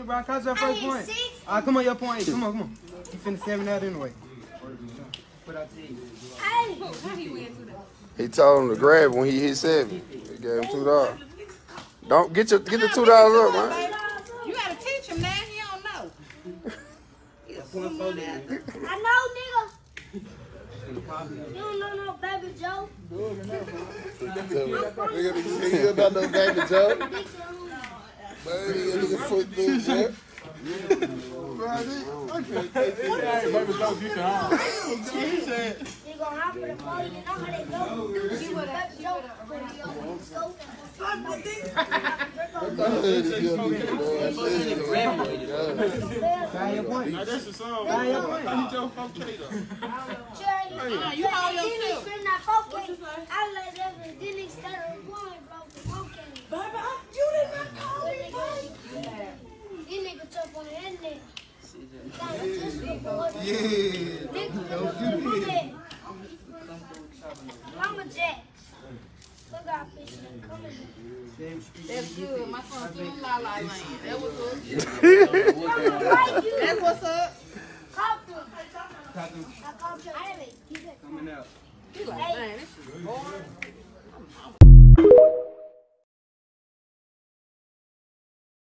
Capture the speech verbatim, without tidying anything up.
you, bro. Catch your first point. All right, come on, your point. Come on, come on. You finna seven out anyway. Put out to you. He told him to grab when he hit seven. He gave him two dollars. Don't get your get the two dollars up, man. You gotta teach him now. He don't know. I know, nigga. You don't know no Baby Joe. Nigga, you about no Baby Joe? Baby, you nigga foot through there. Baby Joe, you can hide. You gonna hide for the phone, you know how they go. You would have Joe for the scope. Your point. That's the song. Buy your point. I need your four K though. You hold yourself. I let them then instead of one block the four K. Baby, you did not call me. These niggas tough on the internet. Yeah. Mama Jack. Look out, fish. Come in. That's good. My son still La La Land. That was up. Right, you. That's what's up. Cop them. Cut them I called you. I didn't keep it. coming out. You like, man, this shit boring.